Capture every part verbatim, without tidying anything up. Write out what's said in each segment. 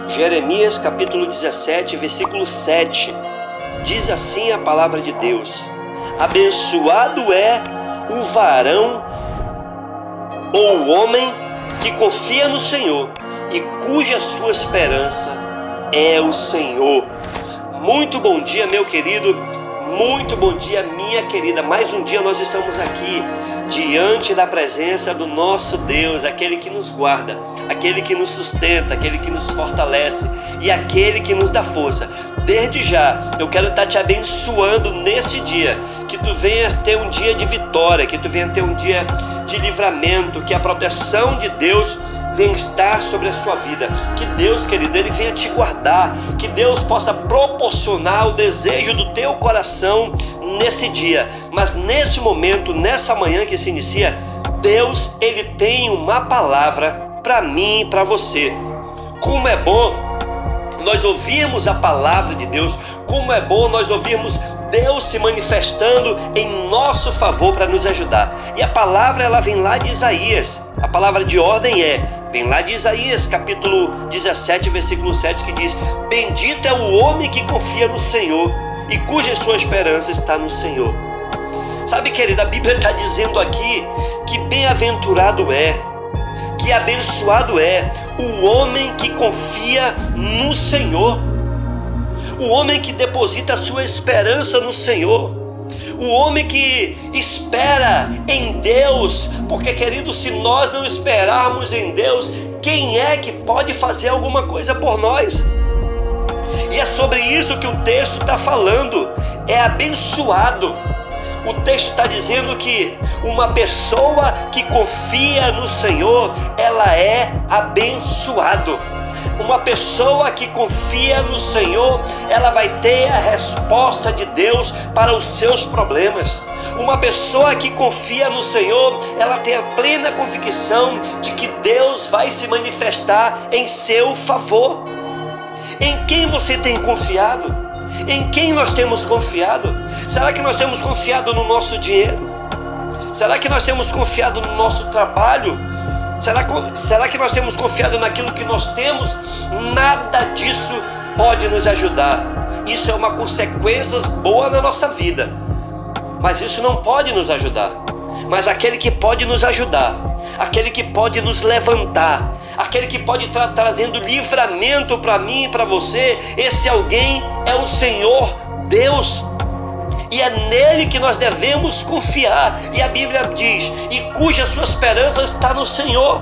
Jeremias capítulo dezessete, versículo sete. Diz assim a palavra de Deus: abençoado é o varão ou o homem que confia no Senhor e cuja sua esperança é o Senhor. Muito bom dia, meu querido, muito bom dia, minha querida. Mais um dia nós estamos aqui diante da presença do nosso Deus, aquele que nos guarda, aquele que nos sustenta, aquele que nos fortalece e aquele que nos dá força. Desde já, eu quero estar te abençoando nesse dia, que tu venhas ter um dia de vitória, que tu venhas ter um dia de livramento, que a proteção de Deus venha estar sobre a sua vida. Que Deus, querido, Ele venha te guardar, que Deus possa proporcionar o desejo do teu coração nesse dia. Mas nesse momento, nessa manhã que se inicia, Deus, Ele tem uma palavra para mim e para você. Como é bom nós ouvirmos a palavra de Deus, como é bom nós ouvirmos Deus se manifestando em nosso favor para nos ajudar. E a palavra, ela vem lá de Isaías. A palavra de ordem é, vem lá de Isaías capítulo dezessete, versículo sete, que diz: bendito é o homem que confia no Senhor e cuja sua esperança está no Senhor. Sabe, querido, a Bíblia está dizendo aqui que bem-aventurado é, que abençoado é o homem que confia no Senhor, o homem que deposita a sua esperança no Senhor, o homem que espera em Deus, porque, querido, se nós não esperarmos em Deus, quem é que pode fazer alguma coisa por nós? E é sobre isso que o texto está falando, é abençoado. O texto está dizendo que uma pessoa que confia no Senhor, ela é abençoado. Uma pessoa que confia no Senhor, ela vai ter a resposta de Deus para os seus problemas. Uma pessoa que confia no Senhor, ela tem a plena convicção de que Deus vai se manifestar em seu favor. Em quem você tem confiado? Em quem nós temos confiado? Será que nós temos confiado no nosso dinheiro? Será que nós temos confiado no nosso trabalho? Será que, será que nós temos confiado naquilo que nós temos? Nada disso pode nos ajudar. Isso é uma consequência boa na nossa vida, mas isso não pode nos ajudar. Mas aquele que pode nos ajudar, aquele que pode nos levantar, aquele que pode estar tra trazendo livramento para mim e para você, esse alguém é o Senhor Deus. E é nele que nós devemos confiar. E a Bíblia diz: e cuja sua esperança está no Senhor.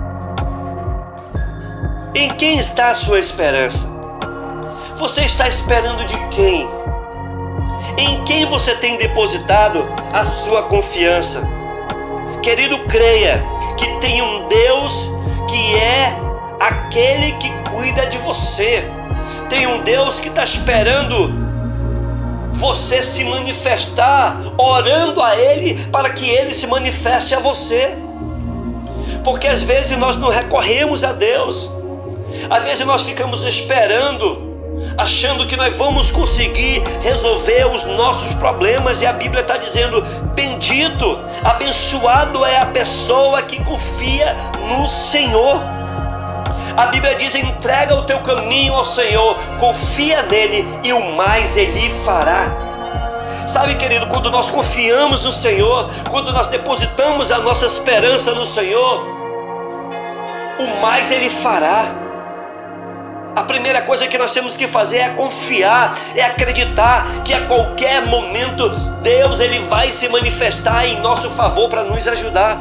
Em quem está a sua esperança? Você está esperando de quem? Em quem você tem depositado a sua confiança? Querido, creia que tem um Deus que é aquele que cuida de você. Tem um Deus que está esperando você se manifestar, orando a Ele para que Ele se manifeste a você. Porque às vezes nós não recorremos a Deus, às vezes nós ficamos esperando, achando que nós vamos conseguir resolver os nossos problemas. E a Bíblia está dizendo: bendito, abençoado é a pessoa que confia no Senhor. A Bíblia diz: entrega o teu caminho ao Senhor, confia nele e o mais Ele fará. Sabe, querido, quando nós confiamos no Senhor, quando nós depositamos a nossa esperança no Senhor, o mais Ele fará. A primeira coisa que nós temos que fazer é confiar, é acreditar que a qualquer momento Deus, Ele vai se manifestar em nosso favor para nos ajudar.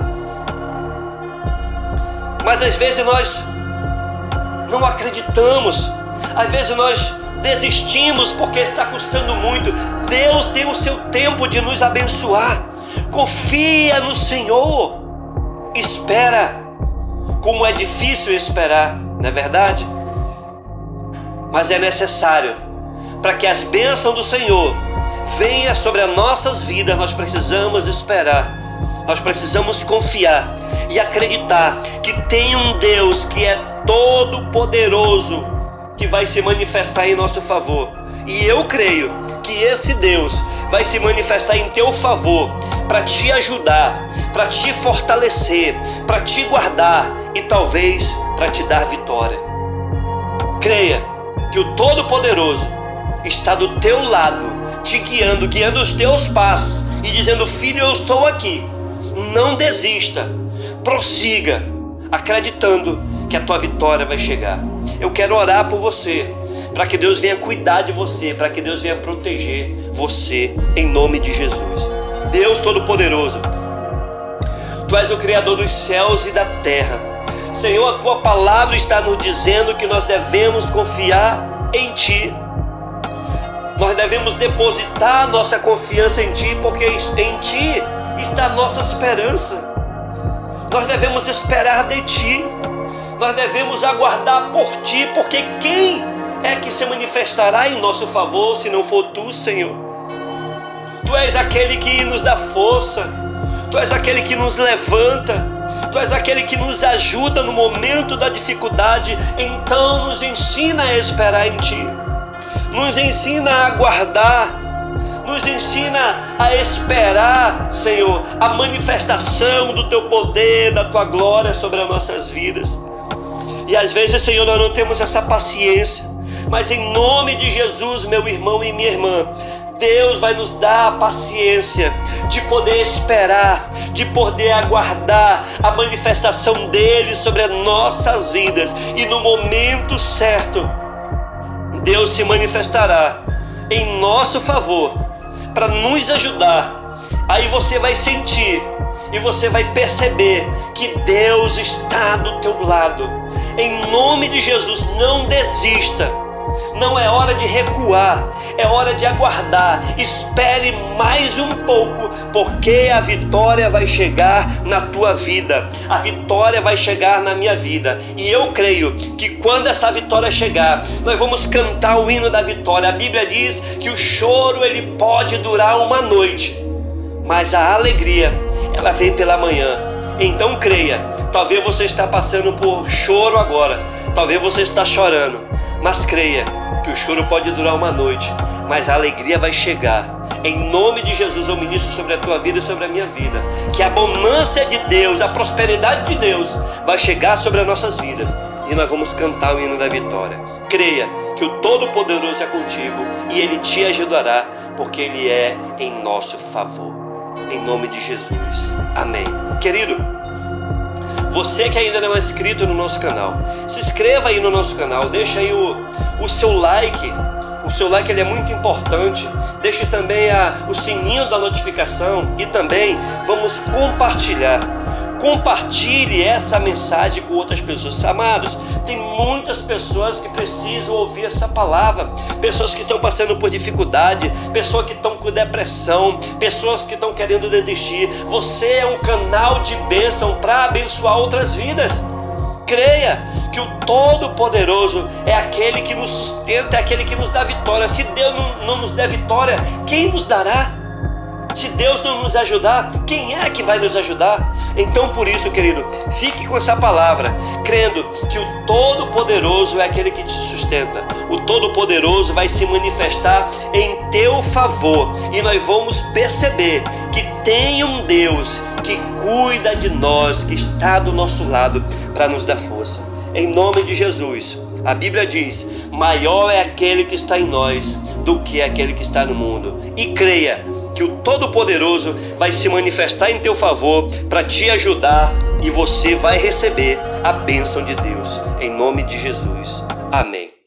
Mas às vezes nós não acreditamos, às vezes nós desistimos porque está custando muito. Deus tem o seu tempo de nos abençoar. Confia no Senhor, espera. Como é difícil esperar, não é verdade? Mas é necessário, para que as bênçãos do Senhor venham sobre as nossas vidas, nós precisamos esperar. Nós precisamos confiar e acreditar que tem um Deus que é todo poderoso, que vai se manifestar em nosso favor. E eu creio que esse Deus vai se manifestar em teu favor, para te ajudar, para te fortalecer, para te guardar e talvez para te dar vitória. Creia que o Todo-Poderoso está do teu lado, te guiando, guiando os teus passos e dizendo: filho, eu estou aqui. Não desista, prossiga, acreditando que a tua vitória vai chegar. Eu quero orar por você, para que Deus venha cuidar de você, para que Deus venha proteger você, em nome de Jesus. Deus Todo-Poderoso, Tu és o Criador dos céus e da terra. Senhor, a Tua palavra está nos dizendo que nós devemos confiar em Ti. Nós devemos depositar nossa confiança em Ti, porque em Ti está a nossa esperança. Nós devemos esperar de Ti. Nós devemos aguardar por Ti, porque quem é que se manifestará em nosso favor se não for Tu, Senhor? Tu és aquele que nos dá força, Tu és aquele que nos levanta, Tu és aquele que nos ajuda no momento da dificuldade. Então nos ensina a esperar em Ti, nos ensina a aguardar, nos ensina a esperar, Senhor, a manifestação do Teu poder, da Tua glória sobre as nossas vidas. E às vezes, Senhor, nós não temos essa paciência, mas em nome de Jesus, meu irmão e minha irmã, Deus vai nos dar a paciência de poder esperar, de poder aguardar a manifestação dele sobre as nossas vidas. E no momento certo, Deus se manifestará em nosso favor para nos ajudar. Aí você vai sentir e você vai perceber que Deus está do teu lado. Em nome de Jesus, não desista. Não é hora de recuar, é hora de aguardar. Espere mais um pouco, porque a vitória vai chegar na tua vida. A vitória vai chegar na minha vida. E eu creio que quando essa vitória chegar, nós vamos cantar o hino da vitória. A Bíblia diz que o choro ele pode durar uma noite, mas a alegria ela vem pela manhã. Então creia. Talvez você está passando por choro agora, talvez você está chorando, mas creia que o choro pode durar uma noite, mas a alegria vai chegar. Em nome de Jesus eu ministro sobre a tua vida e sobre a minha vida, que a abundância de Deus, a prosperidade de Deus vai chegar sobre as nossas vidas, e nós vamos cantar o hino da vitória. Creia que o Todo-Poderoso é contigo e Ele te ajudará, porque Ele é em nosso favor. Em nome de Jesus, amém. Querido, você que ainda não é inscrito no nosso canal, se inscreva aí no nosso canal, deixa aí o, o seu like. O seu like ele é muito importante. Deixe também a, o sininho da notificação e também vamos compartilhar. Compartilhe essa mensagem com outras pessoas. Amados, tem muitas pessoas que precisam ouvir essa palavra. Pessoas que estão passando por dificuldade, pessoas que estão com depressão, pessoas que estão querendo desistir. Você é um canal de bênção para abençoar outras vidas. Creia que o Todo-Poderoso é aquele que nos sustenta, é aquele que nos dá vitória. Se Deus não, não nos der vitória, quem nos dará? Se Deus não nos ajudar, quem é que vai nos ajudar? Então por isso, querido, fique com essa palavra, crendo que o Todo-Poderoso é aquele que te sustenta. O Todo-Poderoso vai se manifestar em teu favor, e nós vamos perceber que tem um Deus que cuida de nós, que está do nosso lado para nos dar força. Em nome de Jesus, a Bíblia diz: maior é aquele que está em nós do que aquele que está no mundo. E creia que o Todo-Poderoso vai se manifestar em teu favor para te ajudar, e você vai receber a bênção de Deus. Em nome de Jesus, amém.